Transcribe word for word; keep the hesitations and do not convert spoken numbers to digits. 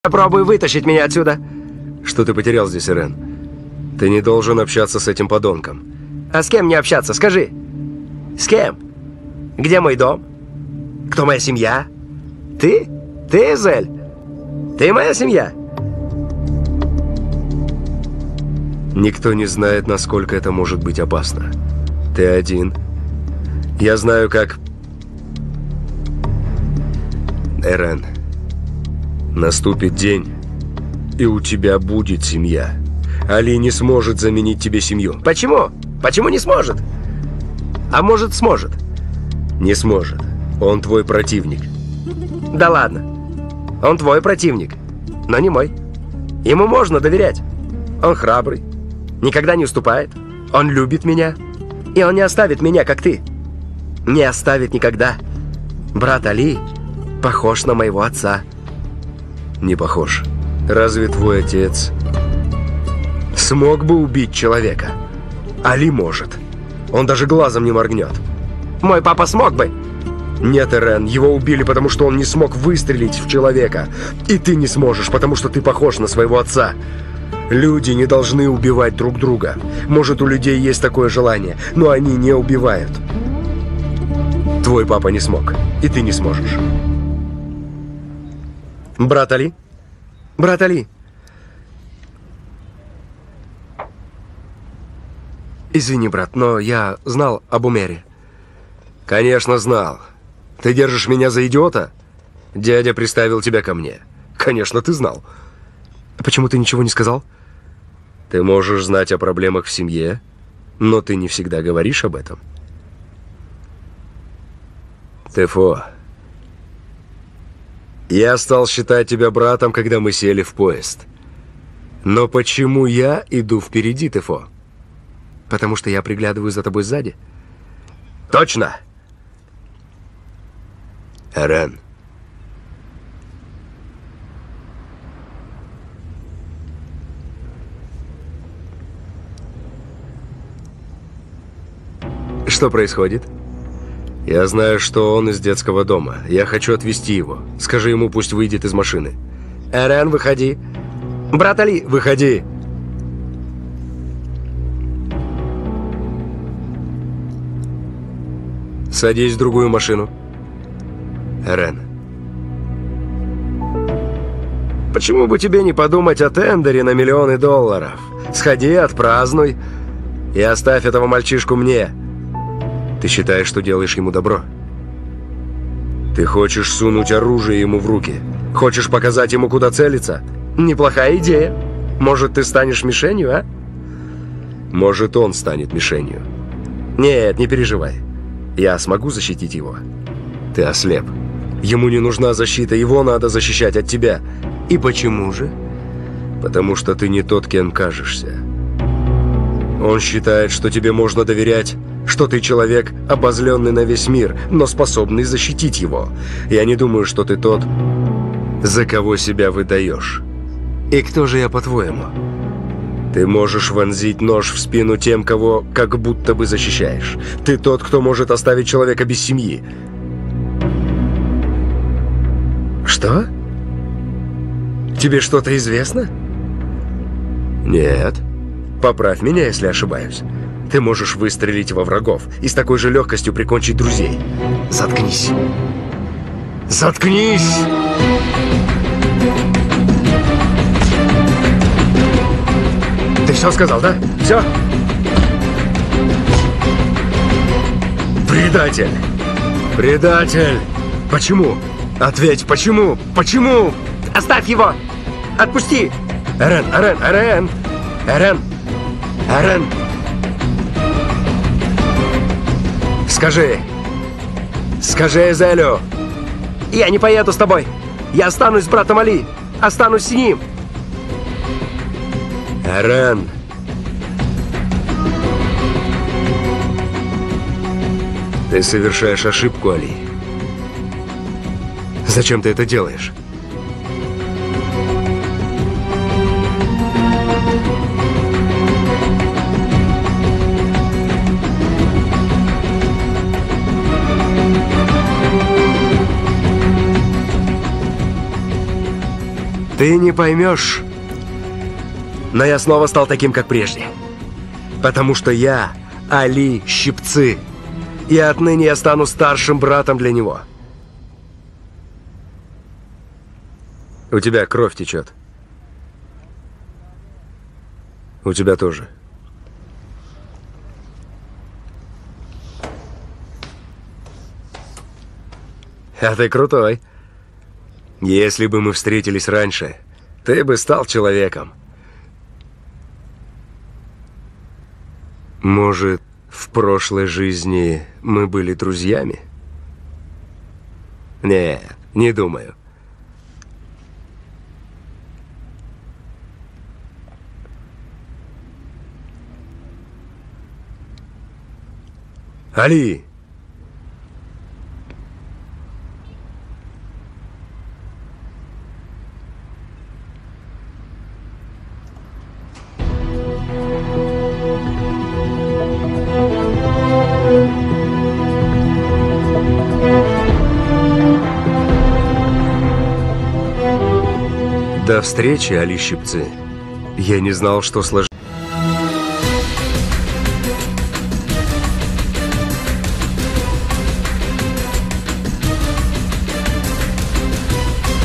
Попробуй вытащить меня отсюда. Что ты потерял здесь, Ирен? Ты не должен общаться с этим подонком. А с кем мне общаться, скажи? С кем? Где мой дом? Кто моя семья? Ты? Ты, Эзель? Ты моя семья? Никто не знает, насколько это может быть опасно. Ты один. Я знаю, как... Ирен, наступит день, и у тебя будет семья. Али не сможет заменить тебе семью. Почему? Почему не сможет? А может, сможет? Не сможет. Он твой противник. Да ладно. Он твой противник, но не мой. Ему можно доверять. Он храбрый, никогда не уступает. Он любит меня. И он не оставит меня, как ты. Не оставит никогда. Брат Али похож на моего отца. Не похож. Разве твой отец смог бы убить человека? Али может. Он даже глазом не моргнет. Мой папа смог бы. Нет, Ирен, его убили, потому что он не смог выстрелить в человека. И ты не сможешь, потому что ты похож на своего отца. Люди не должны убивать друг друга. Может, у людей есть такое желание, но они не убивают. Твой папа не смог, и ты не сможешь. Брат Али? Брат Али? Извини, брат, но я знал об Умере. Конечно, знал. Ты держишь меня за идиота? Дядя приставил тебя ко мне. Конечно, ты знал. Почему ты ничего не сказал? Ты можешь знать о проблемах в семье, но ты не всегда говоришь об этом. Тефо, я стал считать тебя братом, когда мы сели в поезд. Но почему я иду впереди, Тефо? Потому что я приглядываю за тобой сзади. Точно! Ирен. Что происходит? Я знаю, что он из детского дома. Я хочу отвезти его. Скажи ему, пусть выйдет из машины. Ирен, выходи. Брат Али, выходи. Садись в другую машину. Ирен. Почему бы тебе не подумать о тендере на миллионы долларов? Сходи, отпразднуй и оставь этого мальчишку мне. Ты считаешь, что делаешь ему добро? Ты хочешь сунуть оружие ему в руки? Хочешь показать ему, куда целиться? Неплохая идея. Может, ты станешь мишенью, а? Может, он станет мишенью. Нет, не переживай. Я смогу защитить его. Ты ослеп. Ему не нужна защита, его надо защищать от тебя. И почему же? Потому что ты не тот, кем кажешься. Он считает, что тебе можно доверять, что ты человек, обозленный на весь мир, но способный защитить его. Я не думаю, что ты тот, за кого себя выдаешь. И кто же я, по-твоему? Ты можешь вонзить нож в спину тем, кого как будто бы защищаешь. Ты тот, кто может оставить человека без семьи. Что? Тебе что-то известно? Нет. Поправь меня, если ошибаюсь. Ты можешь выстрелить во врагов и с такой же легкостью прикончить друзей. Заткнись. Заткнись! Ты все сказал, да? Все? Предатель! Предатель! Почему? Ответь, почему? Почему? Оставь его! Отпусти! Ирен, Ирен, Ирен! Ирен! Ирен! Скажи! Скажи Эзелю! Я не поеду с тобой! Я останусь с братом Али! Останусь с ним! Ирен! Ты совершаешь ошибку, Али. Зачем ты это делаешь? Ты не поймешь. Но я снова стал таким, как прежде. Потому что я Али Щипцы. И отныне я стану старшим братом для него. У тебя кровь течет. У тебя тоже. А ты крутой. Если бы мы встретились раньше, ты бы стал человеком. Может, в прошлой жизни мы были друзьями? Нет, не думаю. Али! До встречи, Али Щипцы. Я не знал, что сложилось.